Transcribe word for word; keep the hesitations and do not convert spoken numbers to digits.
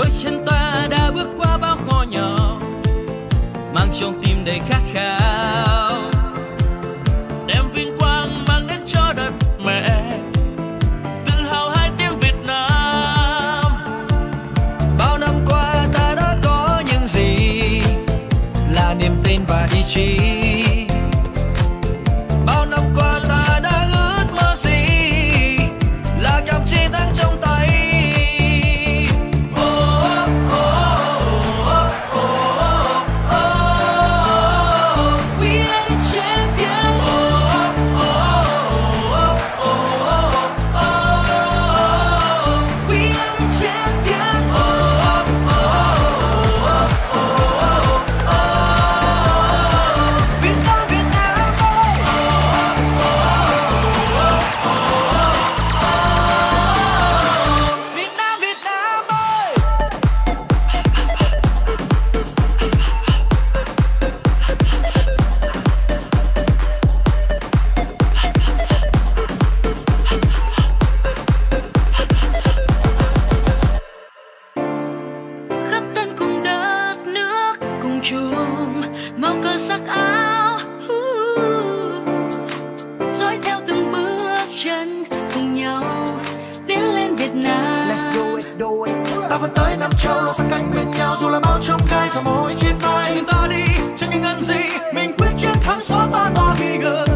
đôi chân ta đã bước qua bao khó nhỏ, mang trong tim đầy khát khao, đem vinh quang mang đến cho đất mẹ, tự hào hai tiếng Việt Nam. Bao năm qua ta đã có những gì là niềm tin và ý chí. Bao năm qua ta đã ước mơ gì là cầm chiến thắng trong tay. Oh, oh, oh, oh, oh, oh, oh. We are the champions. Oh, oh, oh, oh, oh, oh. We are the champions. Oh, oh, oh, oh, oh, oh. Việt Nam, Việt Nam ơi. Việt Nam, Việt Nam ơi. Khắp thân cùng đất nước cùng chung màu cờ sắc áo, dõi theo từng bước chân cùng nhau tiến lên Việt Nam. Let's do it, do it. Ta vẫn tới Nam Châu, sát cánh bên nhau dù là bao trông gai, dòng môi trên vai. Trên ta đi, trên những ngăn gì, mình quyết chiến thắng xóa tan mọi nghi ngờ.